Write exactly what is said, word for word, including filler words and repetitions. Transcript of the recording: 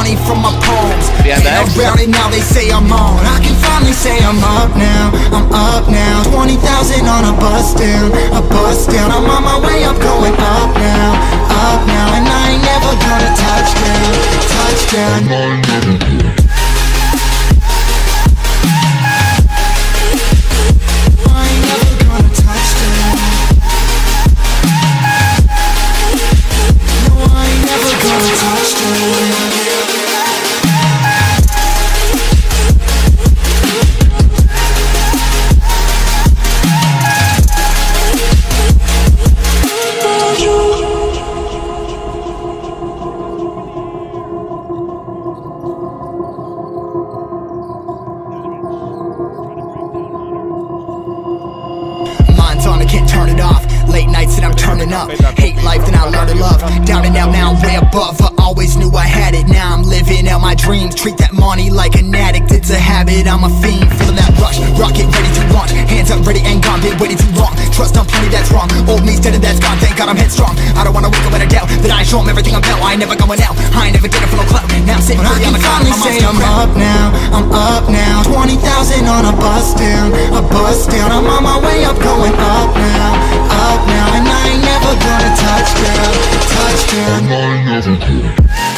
money from my poems. Yeah, and around it now they say I'm on. I can finally say I'm up now, I'm up now. Twenty thousand on a bus down, a bus down. I'm on my way up, going up now, up now. And I ain't never gonna touch down, touch down. I can't turn it off. Late nights and I'm turning up. Hate life, then I learn to love. Down and out, now I'm way above. I always knew I had it, now I'm living out my dreams. Treat that money like an addict, it's a habit, I'm a fiend. Feeling that rush, rocket ready to launch. Hands up, ready and gone, been waiting too long. Trust on plenty, that's wrong. Old me's dead and that's gone, thank God I'm headstrong. I don't wanna wake up in a doubt that I show them everything I'm about. I ain't never going out, I ain't never getting for no clout. Now I'm sitting pretty on the cloud, I'm say I'm up now, I'm up now. Twenty thousand on a bus down, a bus down. I'm on my way up, going up now, up now. And I ain't never gonna touch down, touch down.